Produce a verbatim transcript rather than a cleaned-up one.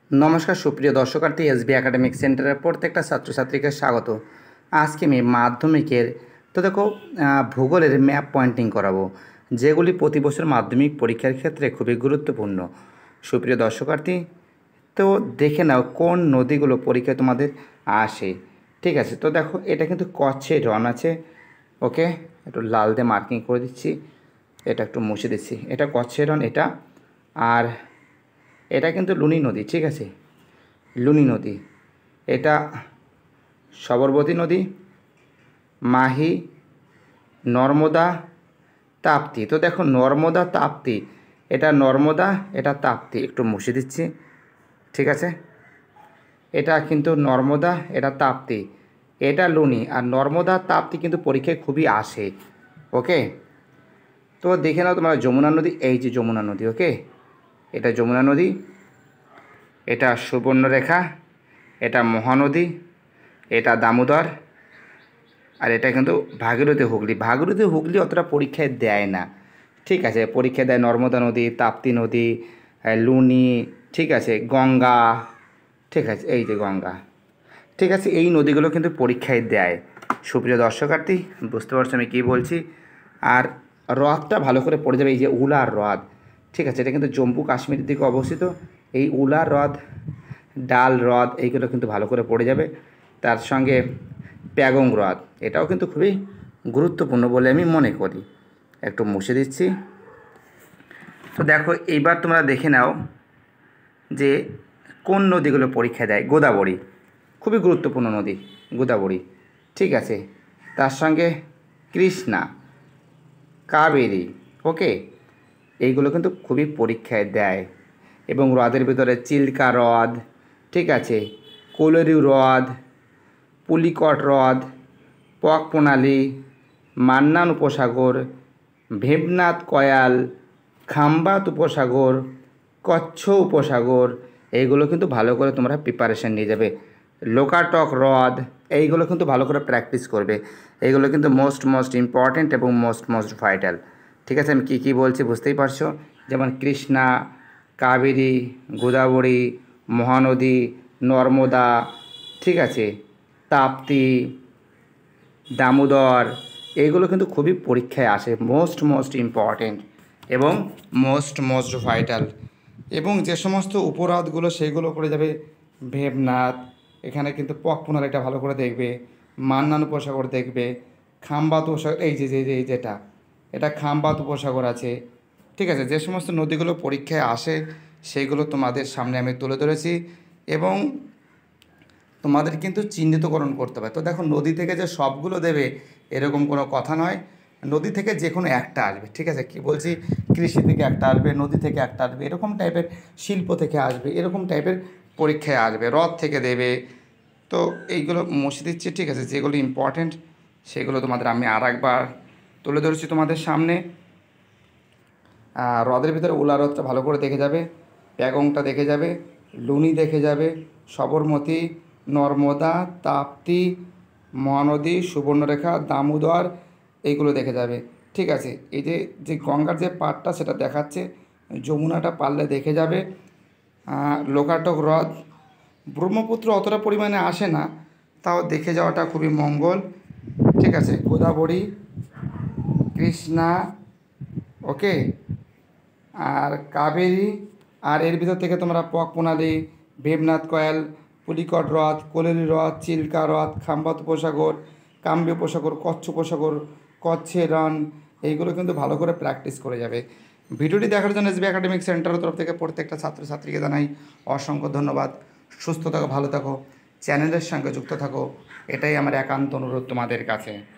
नमस्कार सुप्रिय दर्शकार्थी एसबी एकाडेमिक सेंटर प्रत्येकटा छात्र छात्री के स्वागत। आज के मैं माध्यमिकेर तो देखो भूगोलेर मैप पॉइंटिंग कराबो जेगुली प्रति बछर माध्यमिक परीक्षार क्षेत्रे खूबই गुरुत्वपूर्ण। सुप्रिय दर्शकार्थी तो देखे नाओ कोन नदीगुलो परीक्षाय तोमादेर आसे। ठीक है, तो देखो এটা কিন্তু কচ্ছের রন আছে। ওকে, একটু লাল দিয়ে মার্কিং করে দিচ্ছি, এটা একটু মুছে দিচ্ছি। এটা কচ্ছের রন, এটা আর এটা কিন্তু লুনি নদী। ঠিক আছে, লুনি নদী, এটা সবরমতী নদী, মাহি, নর্মদা, তাপ্তি। তো দেখো নর্মদা তাপ্তি, এটা নর্মদা, এটা তাপ্তি, একটু মুছে দিচ্ছি। ঠিক আছে, এটা কিন্তু নর্মদা, এটা তাপ্তি, এটা লুনি। আর নর্মদা তাপ্তি কিন্তু পরীক্ষায় খুবই আসে। ওকে, তো দেখে নাও তোমরা যমুনা নদী, এই যে যমুনা নদী। ওকে, এটা যমুনা নদী, এটা সুবর্ণরেখা, এটা মহানদী, এটা দামোদর, আর এটা কিন্তু ভাগীরথী হুগলি। ভাগীরথী হুগলি অতটা পরীক্ষায় দেয় না। ঠিক আছে, পরীক্ষায় দেয় নর্মদা নদী, তাপ্তি নদী, লুনি, ঠিক আছে, গঙ্গা। ঠিক আছে, এই যে গঙ্গা। ঠিক আছে, এই নদীগুলো কিন্তু পরীক্ষায় দেয়। সুপ্রিয় দর্শকার্থী বুঝতে পারছো আমি কী বলছি। আর হ্রদটা ভালো করে পড়ে যাবে, এই যে উলার হ্রদ। ঠিক আছে, এটা কিন্তু জম্মু কাশ্মীরের দিকে অবস্থিত। এই উলার হ্রদ, ডাল হ্রদ, এইগুলো কিন্তু ভালো করে পড়ে যাবে। তার সঙ্গে প্যাগং হ্রদ, এটাও কিন্তু খুবই গুরুত্বপূর্ণ বলে আমি মনে করি। একটু মুছে দিচ্ছি। তো দেখো এইবার তোমরা দেখে নাও যে কোন নদীগুলো পরীক্ষা দেয়। গোদাবরী খুবই গুরুত্বপূর্ণ নদী, গোদাবরী। ঠিক আছে, তার সঙ্গে কৃষ্ণা, কাবেরী। ওকে, এইগুলো কিন্তু খুবই পরীক্ষায় দেয়। এবং হ্রদের ভিতরে চিল্কা হ্রদ, ঠিক আছে, কোলেরি হ্রদ, পুলিকট হ্রদ, পক প্রণালী, মান্নান উপসাগর, ভেবনাথ কয়াল, খাম্বাত উপসাগর, কচ্ছ উপসাগর, এইগুলো কিন্তু ভালো করে তোমরা প্রিপারেশান নিয়ে যাবে। লোকাটক হ্রদ, এইগুলো কিন্তু ভালো করে প্র্যাকটিস করবে। এইগুলো কিন্তু মোস্ট মোস্ট ইম্পর্ট্যান্ট এবং মোস্ট মোস্ট ভাইটাল। ঠিক আছে, আমি কী কী বলছি বুঝতেই পারছো। যেমন কৃষ্ণা, কাবেরী, গোদাবরী, মহানদী, নর্মদা, ঠিক আছে, তাপ্তি, দামোদর, এইগুলো কিন্তু খুবই পরীক্ষায় আসে। মোস্ট মোস্ট ইম্পর্ট্যান্ট এবং মোস্ট মোস্ট ভাইটাল। এবং যে সমস্ত উপহ্রদগুলো সেইগুলো করে যাবে ভেবনাথ, এখানে কিন্তু পক প্রণালীটা ভালো করে দেখবে, মান্নান উপসাগর দেখবে, খাম্বাত উপসাগর, এই যে যে এই যেটা এটা খাম্বাত উপসাগর আছে। ঠিক আছে, যে সমস্ত নদীগুলো পরীক্ষায় আসে সেইগুলো তোমাদের সামনে আমি তুলে ধরেছি এবং তোমাদের কিন্তু চিহ্নিতকরণ করতে হবে। তো দেখো নদী থেকে যে সবগুলো দেবে এরকম কোনো কথা নয়, নদী থেকে যে কোনো একটা আসবে। ঠিক আছে, কি বলছি, কৃষি থেকে একটা আসবে, নদী থেকে একটা আসবে, এরকম টাইপের, শিল্প থেকে আসবে, এরকম টাইপের পরীক্ষায় আসবে, হ্রদ থেকে দেবে। তো এইগুলো মুছে দিচ্ছি। ঠিক আছে, যেগুলো ইম্পর্ট্যান্ট সেগুলো তোমাদের আমি আর একবার তুলে ধরেছি তোমাদের সামনে। হ্রদের ভিতরে উলা হ্রদটা ভালো করে দেখে যাবে, প্যাগংটা দেখে যাবে, লুনি দেখে যাবে, সবরমতী, নর্মদা, তাপ্তি, মহানদী, সুবর্ণরেখা, দামোদর, এইগুলো দেখে যাবে। ঠিক আছে, এই যে যে গঙ্গার যে পাড়টা সেটা দেখাচ্ছে, যমুনাটা পারলে দেখে যাবে। লোকাটক হ্রদ, ব্রহ্মপুত্র অতটা পরিমাণে আসে না, তাও দেখে যাওয়াটা খুবই মঙ্গল। ঠিক আছে, গোদাবরী, কৃষ্ণা, ওকে, আর কাবেরী, আর এর ভিতর থেকে তোমরা পক প্রণালী, ভেবনাথ কয়াল, পুলিকট হ্রদ, কোলেরি হ্রদ, চিল্কা হ্রদ, খাম্বাত উপসাগর, কাম্বি উপসাগর, কচ্ছ উপসাগর, কচ্ছের রন, এইগুলো কিন্তু ভালো করে প্র্যাকটিস করে যাবে। ভিডিওটি দেখার জন্য এসবি একাডেমিক সেন্টারের তরফ থেকে প্রত্যেকটা ছাত্রছাত্রীকে জানাই অসংখ্য ধন্যবাদ। সুস্থ থাকো, ভালো থাকো, চ্যানেলের সঙ্গে যুক্ত থাকো, এটাই আমার একান্ত অনুরোধ তোমাদের কাছে।